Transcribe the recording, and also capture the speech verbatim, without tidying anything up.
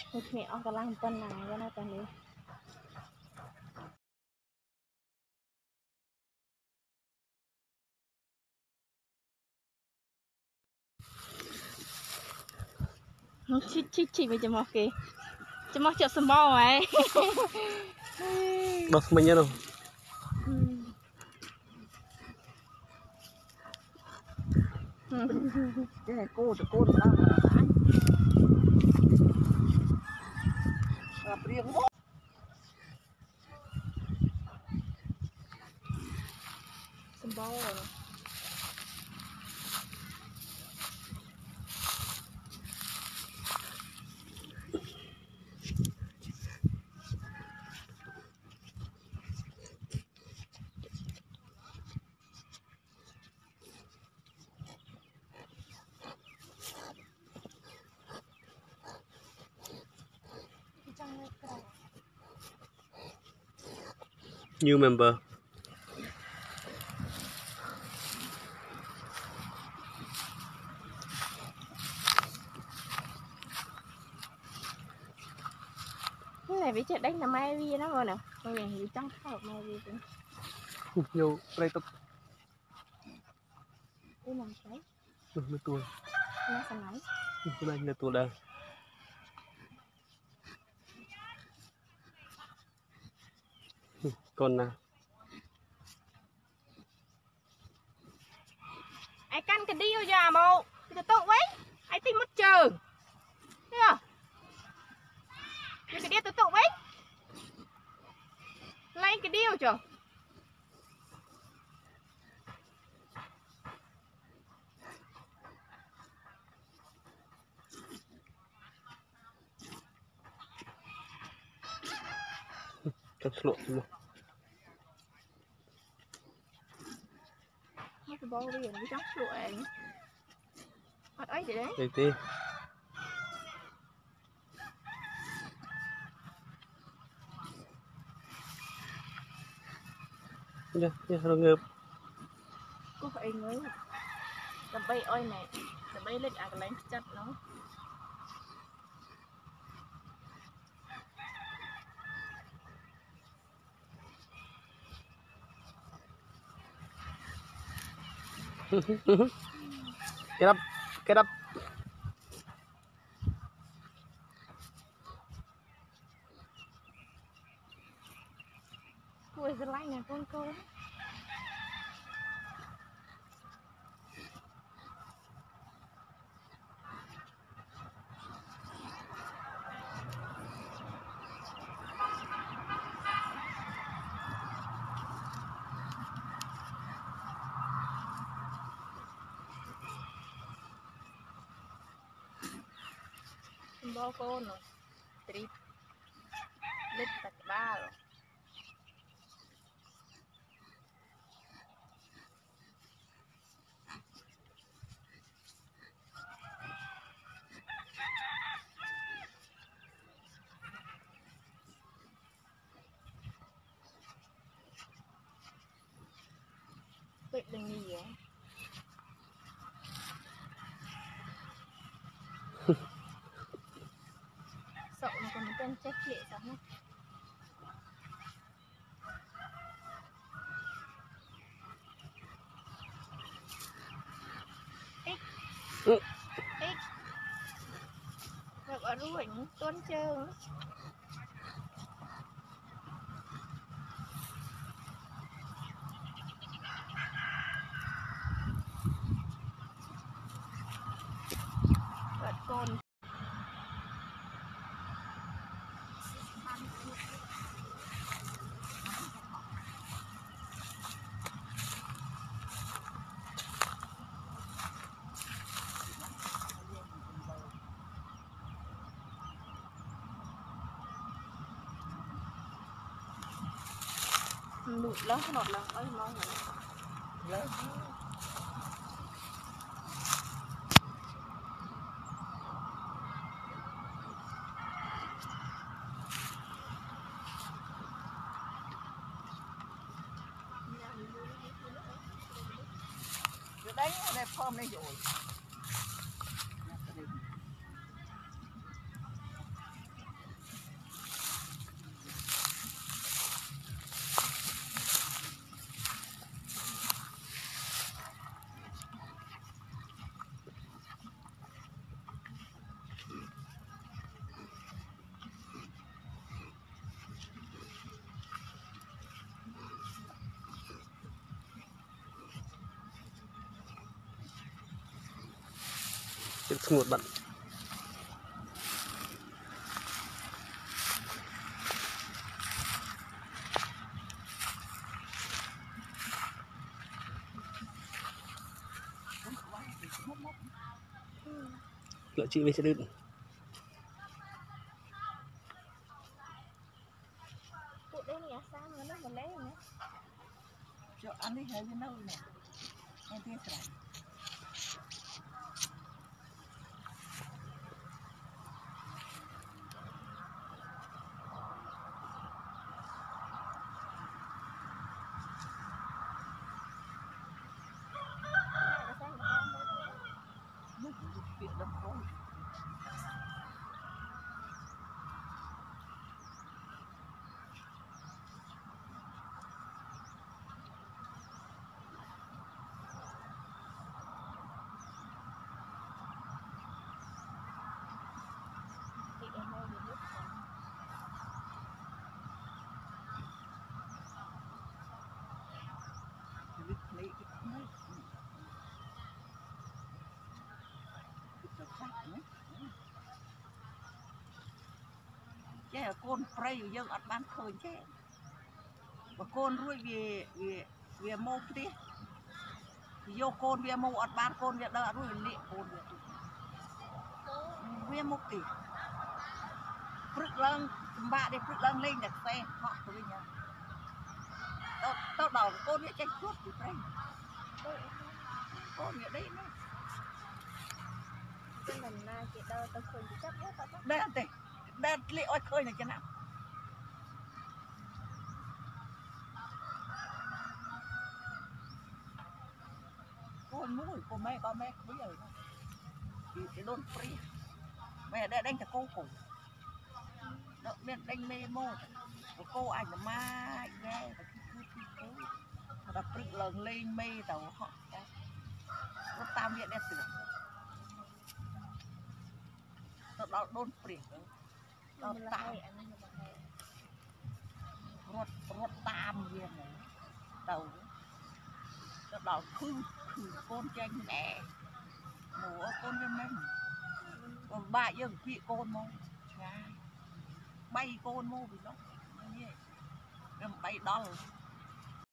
một mẹ ông cả lăng tân này cho nó cần đi chị chị chị bây giờ mọc kì cho mọc chợ sầm bò mày đọc mình nhớ đâu cái này cô cho cô làm làm riêng sầm bò rồi new member cái này bị chết đánh là mai vi nó rồi nè rồi thì trong khóc mai vi cũng nhiều đây tập cái làm cái nó tuổi nó sẽ nóng cái này là tuổi đang con nào ai căn cái điêu giờ mồ cái tụ ấy ai tìm mất chờ thấy không cái điêu tụ tụ ấy lấy cái điêu chờ chắc lộ luôn nó cái bò bây giờ nó chóc lụa ở ấy thì đấy đây tí nha nha nó ngợp có phải người làm bay ơi mẹ làm bay lên à cái lấy chặt nó cái đắp cái đắp Ui, cái lạnh này con cô bò con rồi trip lít tạch ba rồi bệnh đừng gì vậy sợ mà còn một tên chết lệ sao hết ít ít gặp ở ruộng tuôn trơn vật con lụt lắm một lần ơi mong rồi đánh đẹp form này rồi It's ngột bận. Lựa chị về sẽ đứt. Cụ đây nè, sao mà nó mà lấy nè. Cho ăn đi hay gì đâu nè. Em tiếc rồi. Nó cũng được chuyện đâm thôi. Chứ con prey dương ở ban khơi chứ và con ruồi về về về mô tí vô con về mô ở ban con về đỡ ruồi lệ con về về mô tí phức lăng ba để phức lăng lên đặt xe họ của mình nhá tao tao đầu con về tranh chuốt thì prey con về đây nữa cái mình na chị đơ tao khơi chị chắc hết tao đây anh tê đây lệ oi khơi này cho nào con mũi của mẹ con mẹ bây giờ thì cái đôn free mẹ đã đánh cho cô cổ đó biết đánh mê mô của cô anh là ma nghe và cứ cứ cứ cứ và phức lần lên mê tàu họ nó tam viện đẹp sửa nó đôn free nó tam rốt rốt tam viên này đầu nó đào khư khư con tranh mẹ mùa con cho mình còn bà dương bị con mô bay con mô vì nó như vậy bay đo